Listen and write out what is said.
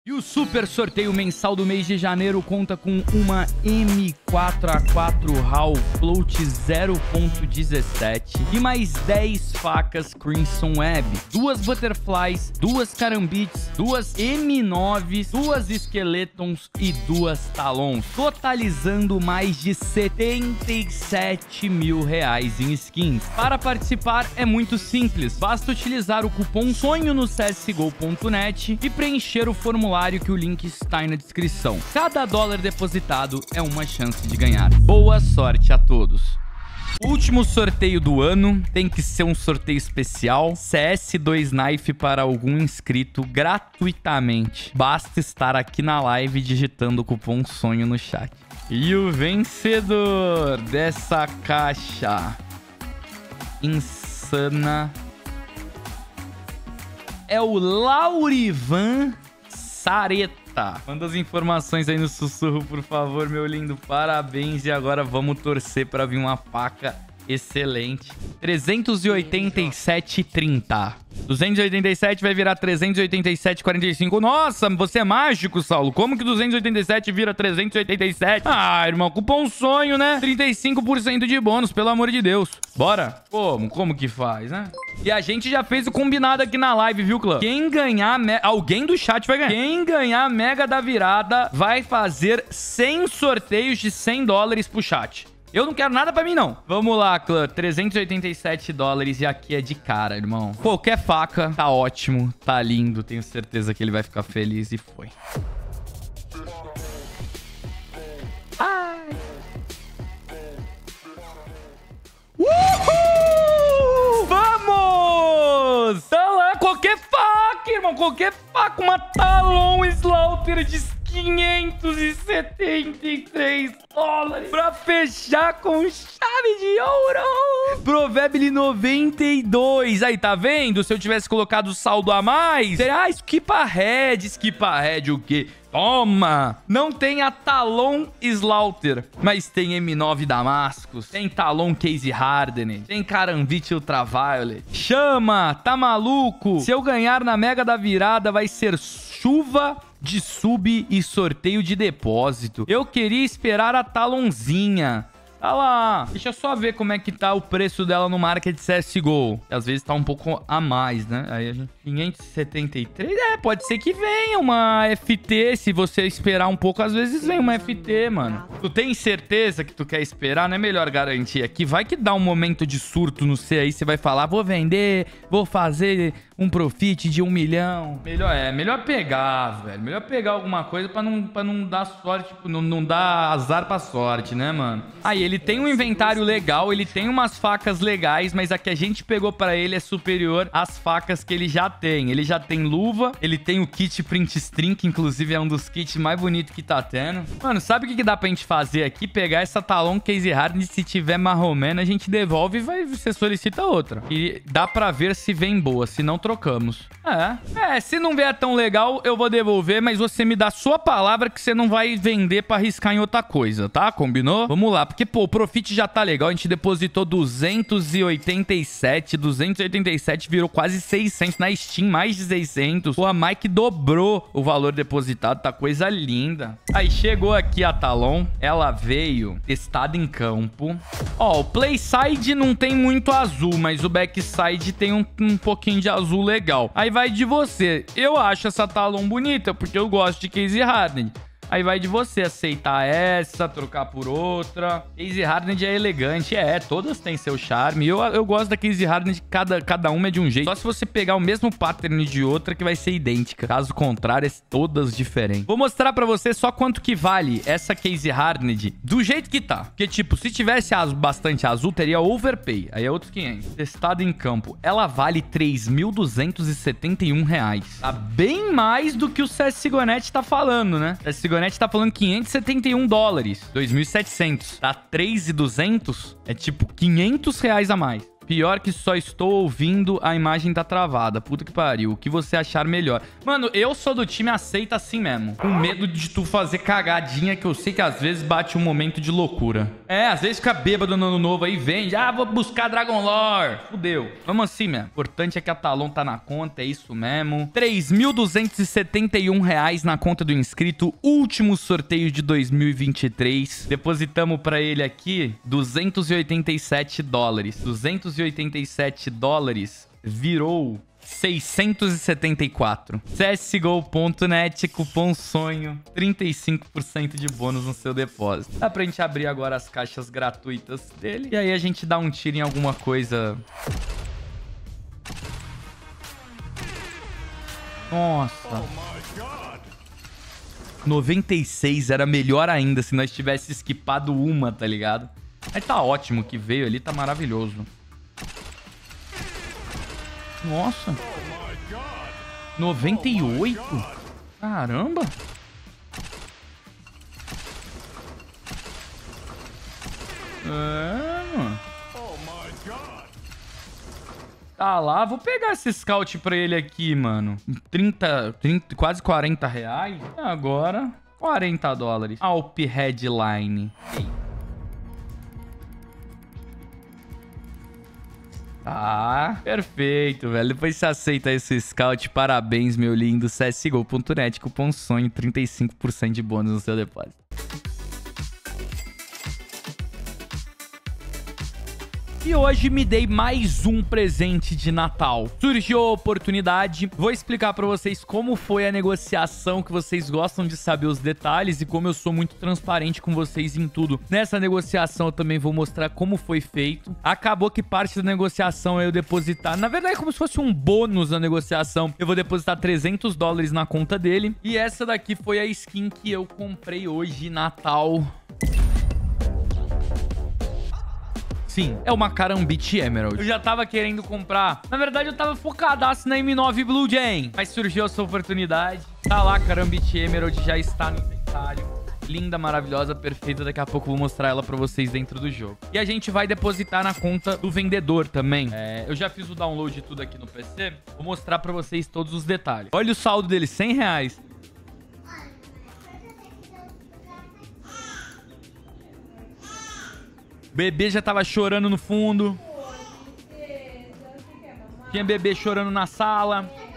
E o super sorteio mensal do mês de janeiro conta com uma M4A4 HAL Float 0.17 e mais 10 facas Crimson Web, 2 Butterflies, 2 Carambites, 2 M9s, 2 Skeletons e 2 Talons, totalizando mais de 77 mil reais em skins. Para participar é muito simples, basta utilizar o cupom SONHO no csgo.net e preencher o formulário que o link está aí na descrição. Cada dólar depositado é uma chance de ganhar. Boa sorte a todos! O último sorteio do ano tem que ser um sorteio especial. CS2 Knife para algum inscrito gratuitamente. Basta estar aqui na live digitando o cupom SONHO no chat. E o vencedor dessa caixa insana é o Laurivan Sareta. Manda as informações aí no sussurro, por favor, meu lindo. Parabéns. E agora vamos torcer para vir uma faca excelente. 387,30. 287 vai virar 387,45. Nossa, você é mágico, Saulo. Como que 287 vira 387? Ah, irmão, cupom SONHO, né? 35% de bônus, pelo amor de Deus. Bora? Como que faz, né? E a gente já fez o combinado aqui na live, viu, clã? Quem ganhar... Alguém do chat vai ganhar. Quem ganhar a Mega da Virada vai fazer 100 sorteios de 100 dólares pro chat. Eu não quero nada pra mim, não. Vamos lá, clã. 387 dólares e aqui é de cara, irmão. Qualquer faca tá ótimo, tá lindo. Tenho certeza que ele vai ficar feliz e foi. Ai. Uhul! Vamos! Tá lá, qualquer faca, irmão. Qualquer faca. Uma Talon Slaughter de 573 dólares pra fechar com chave de ouro. Provable 92. Aí, tá vendo? Se eu tivesse colocado o saldo a mais... Skip ahead o quê? Toma! Não tem a Talon Slaughter, mas tem M9 Damascus, tem Talon Case Hardened, tem Karambit Ultraviolet. Chama! Tá maluco? Se eu ganhar na Mega da Virada, vai ser chuva de sub e sorteio de depósito. Eu queria esperar a Talonzinha. Tá lá. Deixa eu só ver como é que tá o preço dela no market CSGO. Às vezes tá um pouco a mais, né? Aí a gente... 573? Pode ser que venha uma FT. Se você esperar um pouco, às vezes vem uma FT, mano. Tu tem certeza que tu quer esperar? Não é melhor garantir aqui? Vai que dá um momento de surto no C aí. Você vai falar, vou vender, vou fazer um profit de 1 milhão. Melhor pegar, velho. Melhor pegar alguma coisa pra não dar sorte, tipo, não dar azar pra sorte, né, mano? Aí, ele tem um inventário legal, ele tem umas facas legais, mas a que a gente pegou pra ele é superior às facas que ele já tem. Ele já tem luva, ele tem o kit Print String, que inclusive é um dos kits mais bonitos que tá tendo. Mano, sabe o que dá pra gente fazer aqui? Pegar essa Talon Case Hardened, se tiver marromeno, a gente devolve e você solicita outra. E dá pra ver se vem boa, se não trocamos. Se não vier tão legal, eu vou devolver, mas você me dá sua palavra que você não vai vender pra arriscar em outra coisa, tá? Combinou? Vamos lá, porque, pô, o profit já tá legal, a gente depositou 287 virou quase 600 na Steam, mais de 600. Pô, a Mike dobrou o valor depositado, tá coisa linda. Aí chegou aqui a Talon, ela veio testada em campo. Ó, o Playside não tem muito azul, mas o Backside tem um pouquinho de azul legal. Aí vai de você. Eu acho essa Talon bonita, porque eu gosto de Case Hardened. Aí vai de você aceitar essa, trocar por outra. Case Hardened é elegante, todas têm seu charme. Eu gosto da Case Hardened, cada uma é de um jeito. Só se você pegar o mesmo pattern de outra que vai ser idêntica. Caso contrário, é todas diferentes. Vou mostrar pra você só quanto que vale essa Case Hardened do jeito que tá. Porque, tipo, se tivesse bastante azul, teria overpay. Aí é outros 500. Testado em campo. Ela vale 3.271 reais. Tá bem mais do que o CSGO.net tá falando, né? CSGO.net tá falando 571 dólares. 2.700. Tá 3.200? É tipo 500 reais a mais. Pior que só estou ouvindo, a imagem tá travada. Puta que pariu. O que você achar melhor? Mano, eu sou do time aceita assim mesmo. Com medo de tu fazer cagadinha, que eu sei que às vezes bate um momento de loucura. É, às vezes fica bêbado no ano novo aí, vende. Ah, vou buscar Dragon Lore. Fudeu. Vamos assim, mesmo. O importante é que a Talon tá na conta, é isso mesmo. R$3.271 na conta do inscrito. Último sorteio de 2023. Depositamos pra ele aqui $287. $287 virou 674. CSGO.net, cupom SONHO, 35% de bônus no seu depósito. Dá pra gente abrir agora as caixas gratuitas dele. E aí a gente dá um tiro em alguma coisa. Nossa. 96 era melhor ainda se nós tivesse esquipado uma, tá ligado? Mas tá ótimo que veio ali, tá maravilhoso. Nossa. 98? Caramba. É, mano. Tá lá, vou pegar esse scout pra ele aqui, mano. 30, quase R$40. Agora, $40. Alp Headline. Ah, perfeito, velho. Depois você aceita esse scout. Parabéns, meu lindo. CSGO.net, cupom SONHO, 35% de bônus no seu depósito. E hoje me dei mais um presente de Natal. Surgiu a oportunidade. Vou explicar pra vocês como foi a negociação, que vocês gostam de saber os detalhes e como eu sou muito transparente com vocês em tudo. Nessa negociação eu também vou mostrar como foi feito. Acabou que parte da negociação é eu depositar. Na verdade é como se fosse um bônus na negociação. Eu vou depositar $300 na conta dele. E essa daqui foi a skin que eu comprei hoje, Natal. Sim, é uma Karambit Emerald. Eu já tava querendo comprar. Na verdade, eu tava focadaço na M9 Blue Jay. Mas surgiu essa oportunidade. Tá lá, Karambit Emerald já está no inventário. Linda, maravilhosa, perfeita. Daqui a pouco eu vou mostrar ela pra vocês dentro do jogo. E a gente vai depositar na conta do vendedor também. Eu já fiz o download de tudo aqui no PC. Vou mostrar pra vocês todos os detalhes. Olha o saldo dele, R$100. Bebê já tava chorando no fundo. Tinha bebê chorando na sala.